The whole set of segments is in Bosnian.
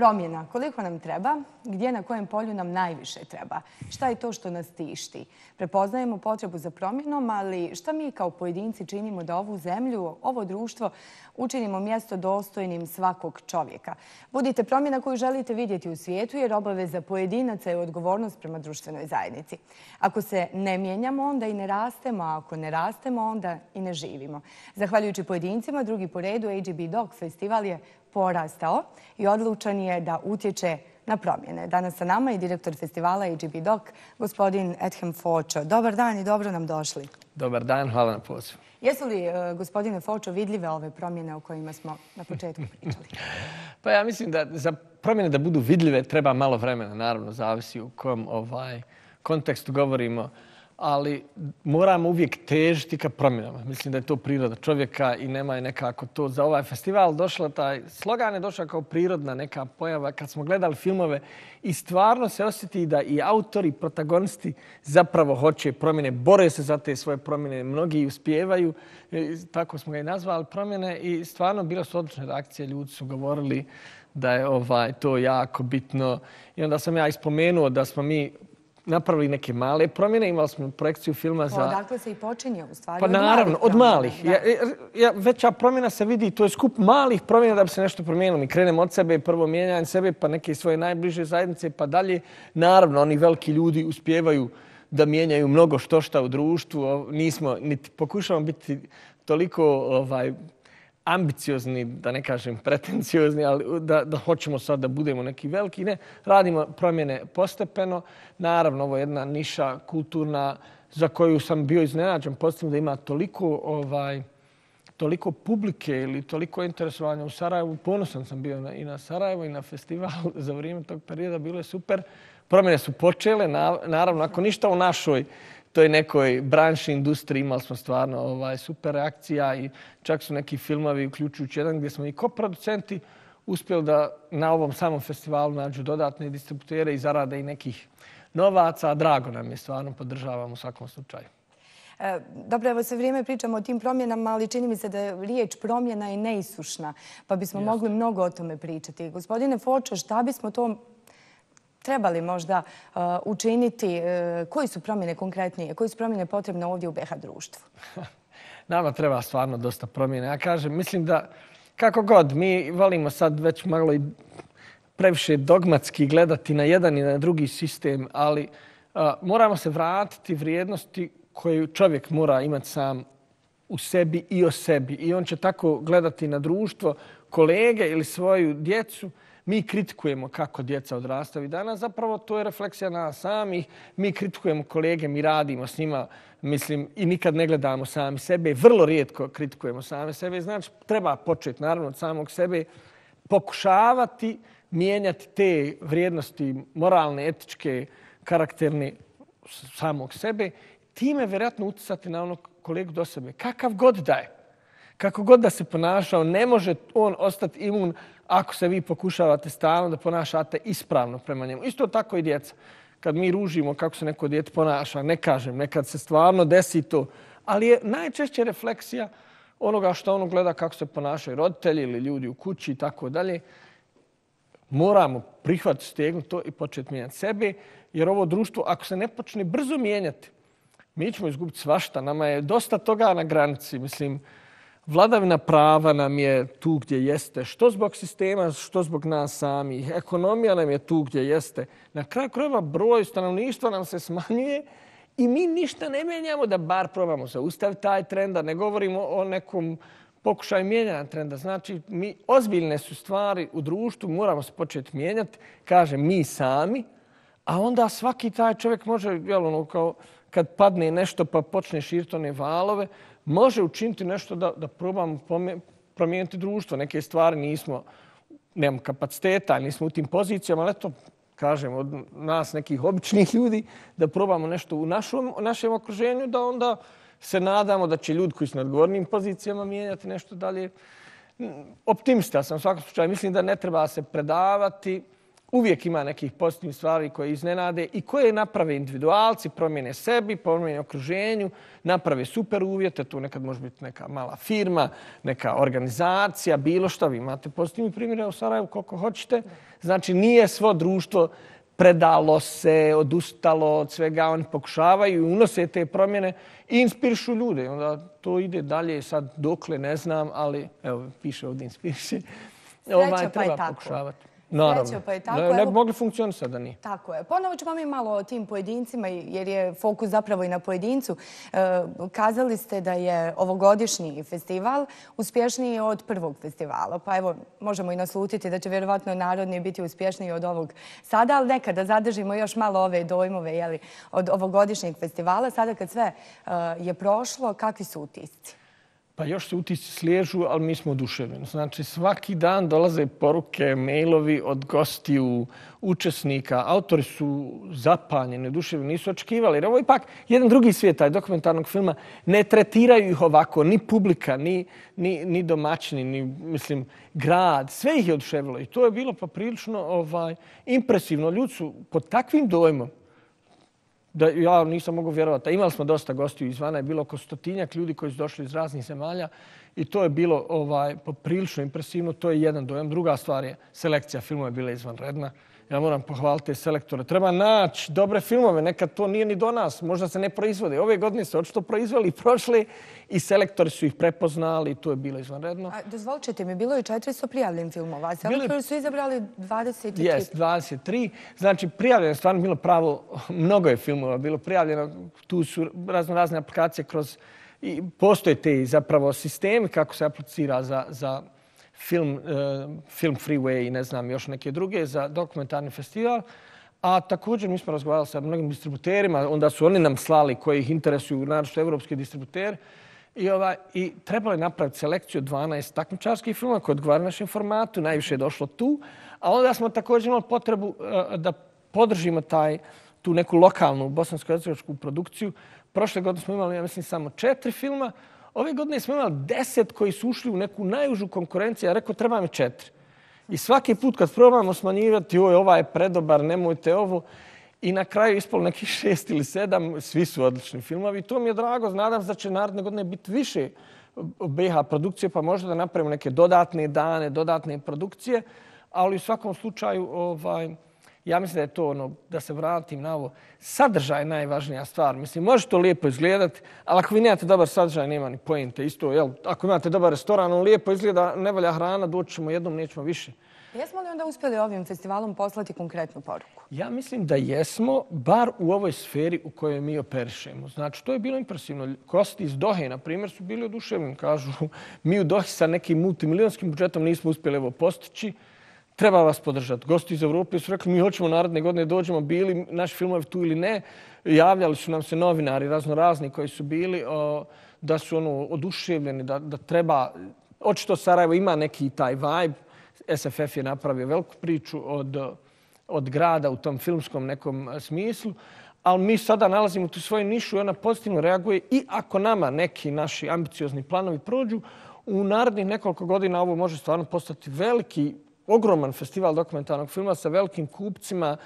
Promjena. Koliko nam treba? Gdje, na kojem polju nam najviše treba? Šta je to što nas tišti? Prepoznajemo potrebu za promjenom, ali šta mi kao pojedinci činimo da ovu zemlju, ovo društvo učinimo mjesto dostojnim svakog čovjeka? Budite promjena koju želite vidjeti u svijetu, jer obaveza pojedinaca je odgovornost prema društvenoj zajednici. Ako se ne mijenjamo, onda i ne rastemo, a ako ne rastemo, onda i ne živimo. Zahvaljujući pojedincima, drugi po redu AGB Dog festival je porastao i odlučan je da utječe na promjene. Danas sa nama je direktor festivala AGB Dog, gospodin Edhem Fočo. Dobar dan i dobro nam došli. Dobar dan, hvala na pozivu. Jesu li, gospodine Fočo, vidljive ove promjene o kojima smo na početku pričali? Pa ja mislim da za promjene da budu vidljive treba malo vremena, naravno, zavisi u kom kontekstu govorimo, ali moramo uvijek težiti ka promjenama. Mislim da je to priroda čovjeka i nema je nekako to. Za ovaj festival došla, taj slogan je došao kao prirodna neka pojava. Kad smo gledali filmove i stvarno se osjeti da i autori, protagonisti zapravo hoće promjene, bore se za te svoje promjene, mnogi uspijevaju, tako smo ga i nazvali promjene i stvarno bilo su odlične reakcije, ljudi su govorili da je to jako bitno. I onda sam ja ispomenuo da smo mi napravili neke male promjene, imali smo projekciju filma za... Odakle se i počinje u stvari? Pa naravno, od malih. Veća promjena se vidi, to je skup malih promjena da bi se nešto promijenilo. Mi krenemo od sebe, prvo mijenjanje sebe, pa neke svoje najbliže zajednice, pa dalje. Naravno, oni veliki ljudi uspijevaju da mijenjaju mnogo šta u društvu. Nismo, niti pokušavamo biti toliko ambiciozni, da ne kažem pretenciozni, ali da hoćemo sad da budemo neki veliki. Ne, radimo promjene postepeno. Naravno, ovo je jedna niša kulturna za koju sam bio iznenađen. Postavljam da ima toliko publike ili toliko interesovanja u Sarajevu. Ponosan sam bio i na Sarajevo i na festival za vrijeme tog perioda. Bilo je super. Promjene su počele. Naravno, ako ništa u našoj toj nekoj branši, industriji imali smo stvarno super reakcija i čak su neki filmovi, uključujući jedan gdje smo i koproducenti uspjeli da na ovom samom festivalu nađu dodatne distributere i zarade i nekih novaca. Drago nam je, stvarno podržavam u svakom slučaju. Dobro, evo sve vrijeme pričamo o tim promjenama, ali čini mi se da je riječ promjena i neisušna, pa bismo mogli mnogo o tome pričati. Gospodine Fočo, šta bismo to trebali možda učiniti? Koji su promjene konkretnije? Koje su promjene potrebne ovdje u BH društvu? Nama treba stvarno dosta promjene. Ja kažem, mislim da kako god, mi volimo sad već malo i previše dogmatski gledati na jedan i na drugi sistem, ali moramo se vratiti vrijednosti koje čovjek mora imati sam u sebi i o sebi. I on će tako gledati na društvo, kolege ili svoju djecu. Mi kritikujemo kako djeca odrastaju danas. Zapravo to je refleksija nas samih. Mi kritikujemo kolege, mi radimo s njima, mislim, i nikad ne gledamo sami sebe. Vrlo rijetko kritikujemo same sebe. Znači, treba početi, naravno, od samog sebe, pokušavati mijenjati te vrijednosti moralne, etičke, karakterne samog sebe. Time vjerojatno utjecati na onog kolegu do sebe. Kakav god da je. Kako god da se ponašao, ne može on ostati imun ako se vi pokušavate stalno da ponašate ispravno prema njemu. Isto tako i djeca. Kad mi ružimo kako se neko dijete ponaša, ne kažem, nekad se stvarno desi to, ali je najčešće refleksija onoga što ono gleda kako se ponašaju roditelji ili ljudi u kući i tako dalje. Moramo prihvatiti, stegnuti to i početi mijenjati sebe, jer ovo društvo, ako se ne počne brzo mijenjati, mi ćemo izgubiti svašta. Nama je dosta toga na granici, mislim. Vladavina prava nam je tu gdje jeste, što zbog sistema, što zbog nas samih. Ekonomija nam je tu gdje jeste. Na kraju krajeva broj stanovništva nam se smanjuje i mi ništa ne mijenjamo da bar probamo zaustaviti taj trend, da ne govorimo o nekom pokušaju mijenjanja trenda. Znači, ozbiljne su stvari u društvu, moramo se početi mijenjati, kažem, mi sami, a onda svaki taj čovjek može, kao kad padne nešto pa počne širiti one valove, može učiniti nešto da probamo promijeniti društvo. Neke stvari nemamo kapaciteta, nismo u tim pozicijama, ali eto, kažem, od nas nekih običnih ljudi, da probamo nešto u našem okruženju, da onda se nadamo da će ljudi koji su na odgovornim pozicijama mijenjati nešto dalje. Optimista sam u svakom slučaju. Mislim da ne treba se predavati. uvijek ima nekih pozitivnih stvari koje iznenade i koje naprave individualci, promijene sebi, promijene okruženju, naprave super uvjete. Tu nekad može biti neka mala firma, neka organizacija, bilo što. Vi imate pozitivni primjere u Sarajevu koliko hoćete. Znači, nije svo društvo predalo se, odustalo od svega. Oni pokušavaju i unose te promjene i inspirišu ljude. Onda to ide dalje sad dokle, ne znam, ali evo, piše ovdje inspiriše. Sreća pa je treba tako. pokušavati. Naravno. Pa je tako. Ne bi mogli funkcionisati da nije. Tako je. Ponovo ćemo mi malo o tim pojedincima, jer je fokus zapravo i na pojedincu. Kazali ste da je ovogodišnji festival uspješniji od prvog festivala. Pa evo, možemo i naslutiti da će vjerovatno narodni biti uspješniji od ovog sada, ali nekada zadržimo još malo ove dojmove od ovogodišnjeg festivala. Sada kad sve je prošlo, kakvi su utisci? Pa još se utisci sliježu, ali mi smo oduševljeni. Znači, svaki dan dolaze poruke, mailovi od gostiju, učesnika. Autori su zapanjeni, oduševljeni, nisu očekivali. Jer ovo je ipak jedan drugi svijet, taj dokumentarnog filma. Ne tretiraju ih ovako, ni publika, ni domaćini, ni, mislim, grad. Sve ih je oduševilo i to je bilo poprilično impresivno. Ljudi su pod takvim dojmom da ja nisam mogu vjerovati. Imali smo dosta gostiju izvana, je bilo oko 100-tinjak ljudi koji su došli iz raznih zemalja i to je bilo poprilično impresivno. To je jedan dojam. Druga stvar je selekcija filmova je bila izvanredna. Ja moram pohvaliti te selektore. Treba naći dobre filmove. Nekad to nije ni do nas. Možda se ne proizvode. Ove godine se očito proizveli i prošli i selektori su ih prepoznali i to je bilo izvanredno. Dozvolite mi, bilo je 400 prijavljenih filmova. Selektori su izabrali 23. Jest, 23. Znači, prijavljeno je stvarno bilo pravo. Mnogo je filmova bilo prijavljeno. Tu su razne aplikacije kroz... I postoje te zapravo sistemi kako se aplicira za film Freeway i ne znam još neke druge za dokumentarni festival. A također mi smo razgovarali sa mnogim distributerima, onda su oni nam slali koji ih interesuju, naročito evropski distributeri. I trebalo je napraviti selekciju od 12 takmičarskih filmova koji odgovaraju našem formatu. Najviše je došlo tu. A onda smo također imali potrebu da podržimo tu neku lokalnu bosansko-hercegovačku produkciju. Prošle godine smo imali, ja mislim, samo 4 filma. Ove godine smo imali 10 koji su ušli u neku najužu konkurenciju. Ja rekao, treba mi 4. I svaki put kad probamo smanjivati, ova je predobar, nemojte ovo. I na kraju ispalo nekih 6 ili 7. Svi su odlični filmovi. I to mi je drago. Nadam se da će naredne godine biti više BiH produkcije, pa možda da napravimo neke dodatne dane, dodatne produkcije. Ali u svakom slučaju, ja mislim da je to da se vratim na ovo. Sadržaj je najvažnija stvar. Mislim, može to lijepo izgledati, ali ako vi nemate dobar sadržaj, nema ni pointe. Isto, ako imate dobar restoran, on lijepo izgleda, ne valja hrana, doći ćemo jednom, nećemo više. Jesmo li onda uspjeli ovim festivalom poslati konkretnu poruku? Ja mislim da jesmo, bar u ovoj sferi u kojoj mi operišemo. Znači, to je bilo impresivno. Gosti iz Dohe, na primjer, su bili oduševljeni. Kažu, mi u Dohi sa nekim multimilijonskim budžetom nismo uspjeli ovo postići. Treba vas podržati. Gosti iz Evrope su rekli, mi hoćemo naredne godine dođemo, bili naši filmovi tu ili ne. Javljali su nam se novinari raznorazni koji su bili da su oduševljeni, da treba... Očito Sarajevo ima neki taj vibe. SFF je napravio veliku priču od grada u tom filmskom nekom smislu, ali mi sada nalazimo tu svoju nišu i ona pozitivno reaguje i ako nama neki naši ambiciozni planovi prođu, u narednih nekoliko godina ovo može stvarno postati veliki, ogroman festival dokumentarnog filma sa velikim kupcima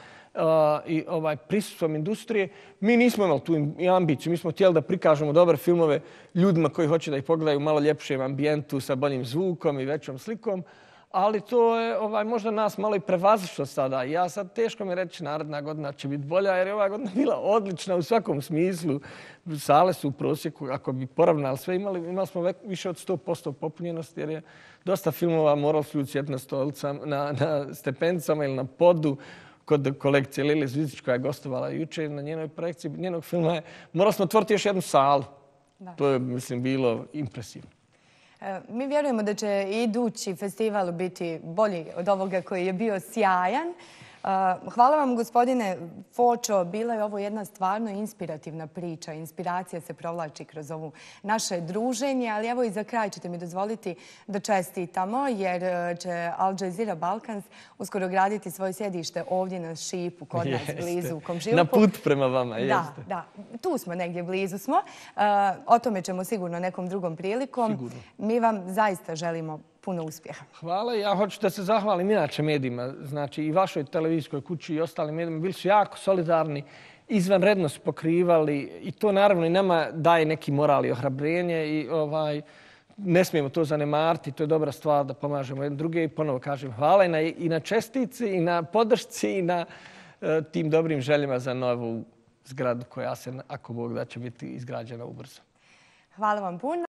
i prisustvom industrije. Mi nismo imali tu ambiciju. Mi smo htjeli da prikažemo dobre filmove ljudima koji hoće da ih pogledaju u malo ljepšem ambijentu sa boljim zvukom i većom slikom. Ali to je možda nas malo i prevazišlo sada. Ja sad teško mi reći naredna godina će biti bolja jer je ova godina bila odlična u svakom smislu. Sale su u prosjeku, ako bi poravnali sve, imali smo više od 100% popunjenosti jer je dosta filmova morali su ljudi sjeti na stepenicama ili na podu. Kod kolegice Lile Zvizdić koja je gostovala jučer na njenoj projekciji njenog filma morali smo otvoriti još jednu salu. To je, mislim, bilo impresivno. Mi vjerujemo da će idući festival biti bolji od ovoga koji je bio sjajan. Hvala vam, gospodine Fočo. Bila je ovo jedna stvarno inspirativna priča. Inspiracija se provlači kroz ovo naše druženje, ali evo i za kraj ćete mi dozvoliti da čestitamo, jer će Al Jazeera Balkans uskoro graditi svoje sjedište ovdje na Šipu, kod nas blizu u Komšiluku. Na put prema vama, jeste. Da, tu smo negdje, blizu smo. O tome ćemo sigurno nekom drugom prilikom. Sigurno. Mi vam zaista želimo puno uspjeha. Hvala. Ja hoću da se zahvalim inače medijima, znači i vašoj televizijskoj kući i ostalim medijima. Bili su jako solidarni, izvanredno su pokrivali i to naravno i nama daje neki moral i ohrabrenje i ne smijemo to zanemariti. To je dobra stvar da pomažemo jedne druge i ponovo kažem hvala i na čestici i na podršci i na tim dobrim željama za novu zgradu koja se, ako Bog da, će biti izgrađena ubrzo. Hvala vam puno.